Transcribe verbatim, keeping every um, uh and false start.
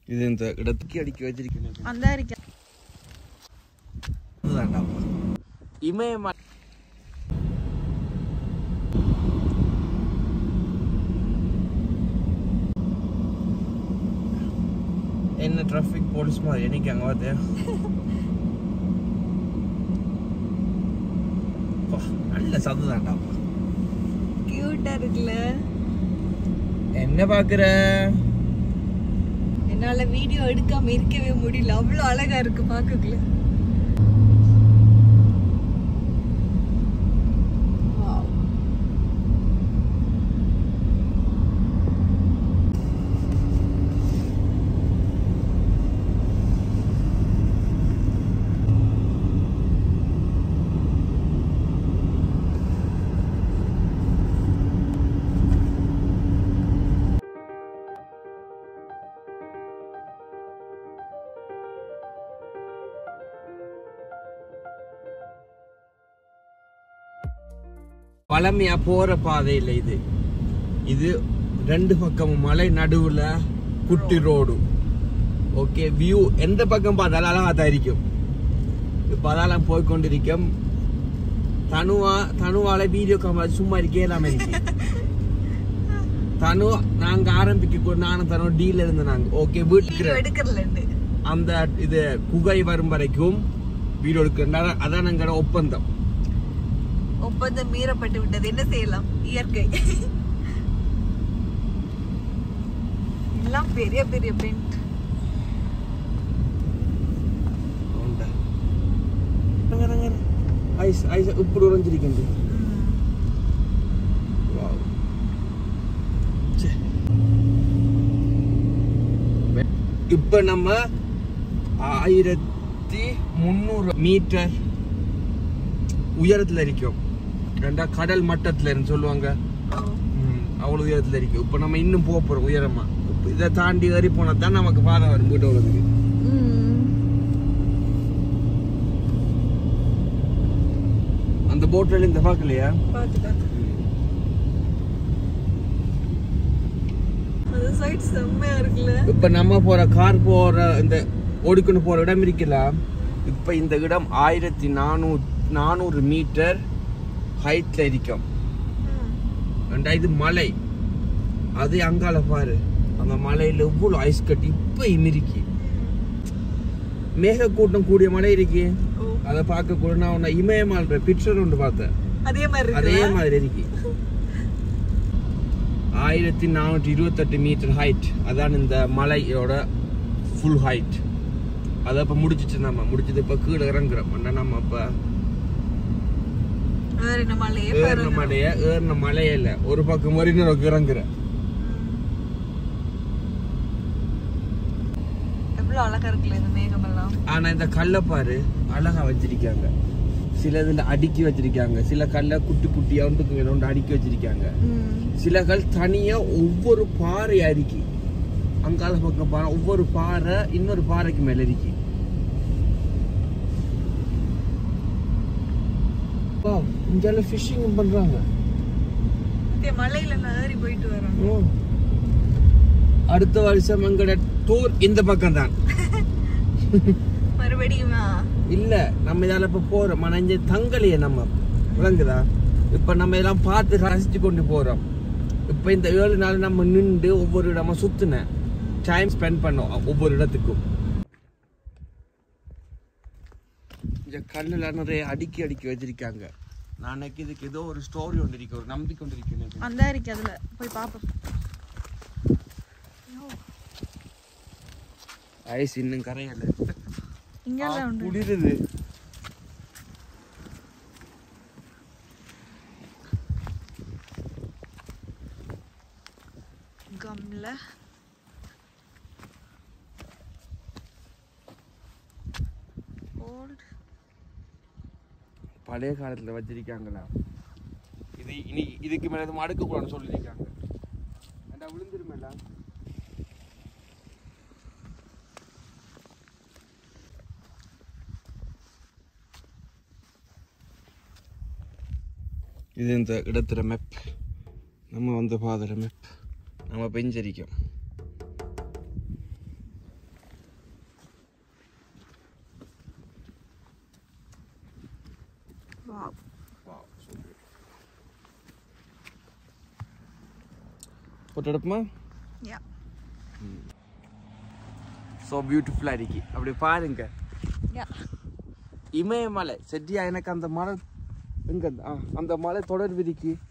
இது இந்த இடத்துக்கு அடிக்க வச்சிருக்கேன் அந்த அடிக்க இமயமலை என்ன டிராஃபிக் போலீஸ் மாதிரி எனக்கு அங்க வந்து நல்ல சத்தம் தான்டா கியூட்டா இருக்குல்ல என்ன பாக்குற என்னால வீடியோ எடுக்காம இருக்கவே முடியல அவ்வளவு அழகா இருக்கு பாக்கக்குள்ள பழமையா போற பாதை இல்லை இது இது ரெண்டு பக்கமும் மலை நடுவுல குட்டி ரோடு ஓகே வியூ எந்த பக்கம் பார்த்தாலும் அழகா தான் இருக்கும் இப்ப அதெல்லாம் போய்கொண்டிருக்கும் தனுவா தனுவால வீடியோ கேமரா சும்மா இருக்கே எல்லாமே இருக்கு தனு நாங்க ஆரம்பிக்க நானும் தனு டீல இருந்து நாங்க ஓகே வீட்டுக்கு அந்த இது குகை வரும் வரைக்கும் வீடியோ எடுக்கிற அதான் நாங்க ஒப்பந்தம் ஒப்பந்தம் மீறப்பட்டு விட்டது என்ன செய்யலாம் இயற்கை எல்லாம் பெரிய பெரிய பெயிண்ட் ஐஸ் ஐஸ் இப்படி உறைஞ்சிருக்கின்றது இப்ப நம்ம ஆயிரத்தி முன்னூறு மீட்டர் உயரத்துல இருக்கோம் ரெண்டா கடல் மட்டத்துல இருந்து சொல்லுவாங்க அவ்வளவு உயரத்துல இருக்கு இப்ப நம்ம இன்னும் போக போறோம் உயரமா இதை தாண்டி ஏறி போனா தான் நமக்கு பாதை வரும் வீட்டு உள்ளதுக்கு அந்த போட்ல இந்த பாக்கலையா இப்ப நம்ம போற கார் போற இந்த ஓடிக்கொண்டு போற இடம் இருக்கலாம் இப்ப இந்த இடம் ஆயிரத்தி நானூறு நானூறு மீட்டர் ஹைட்ல இருக்கும் இது மலை அது அங்கால பாரு அந்த மலையில எவ்வளவு ஐஸ் கட்டி இப்ப இமிரிக்கி மேக கூட்டம் கூடிய மலை இருக்கு அதை பார்க்க கூட நான் இமயமலை பிக்சர் ஒன்று பார்த்தேன் அதே மாதிரி அதே மாதிரி இருக்கு ஆயிரத்தி நானூற்றி இருபத்தி எட்டு மீட்டர் ஹைட் அதான் இந்த மலையோட ஃபுல் ஹைட் அதை இப்ப முடிச்சிச்சு நம்ம முடிச்சது இப்ப கீழே இறங்குறோம் நம்ம அப்ப ஏறின மலைய ஏறின மலையே இல்ல ஒரு பக்கம் வரை இன்னொரு இறங்குற எவ்வளவு அழகா இருக்குல்ல இந்த மேகம் எல்லாம் ஆனா இந்த கல்லை பாரு அழகா வச்சிருக்காங்க சில இதுல அடுக்கி வச்சிருக்காங்க சில கல்ல குட்டி குட்டியா ஒன்றுக்கு ரெண்டு அடுக்கி வச்சிருக்காங்க சில கல் தனியா ஒவ்வொரு பாறை அரிக்கி அங்கால பக்கம் பாறை ஒவ்வொரு பாறை இன்னொரு பாறைக்கு மேல இருக்கு இங்க ஃபிஷிங் பண்றாங்க மலையில ஏறி போயிட்டு வரோம் அடுத்த வருஷம் எங்கட டூர் இந்த பக்கம் தான் மறுபடியும் இல்ல நம்ம இதால இப்ப போறோம் ஆனா இங்க தங்கலையே நம்ம விளங்குதா இப்ப நம்ம எல்லாம் பார்த்து ரசிச்சு கொண்டு போறோம் இப்ப இந்த ஏழு நாள் நம்ம நின்று ஒவ்வொரு இடமா சுத்தின டைம் ஸ்பெண்ட் பண்ணோம் ஒவ்வொரு இடத்துக்கும் இந்த கல்லுல நிறைய அடுக்கி அடுக்கி வச்சிருக்காங்க நாளைக்கு இதுக்கு ஏதோ ஒரு ஸ்டோரி ஒன்று இருக்கு ஒரு நம்பிக்கை ஒன்று இருக்கு அந்த இருக்கு அதுல போய் பாப்போம் ஐஸ் இன்னும் கரையல இங்கெல்லாம் உண்டு குளிருது கம்ல ஓல்ட் பழைய காலத்துல வச்சிருக்காங்களா இது இனி இதுக்கு மேல எதுவும் அடுக்க கூடாதுன்னு சொல்லியிருக்காங்க ஏண்டா விழுந்துருமேல இது இந்த இடத்துல மேப் நம்ம வந்து பாதுற மேப் நம்ம பெஞ்சரிக்கும் Wow. Wow, so good. Put it up, ma? Yeah. So beautiful இருக்கு அப்படி பாருங்க. Yeah. இமயமலை செட்டியா எனக்கு அந்த மலை எங்க அந்த மலை தொடர் விதிக்கு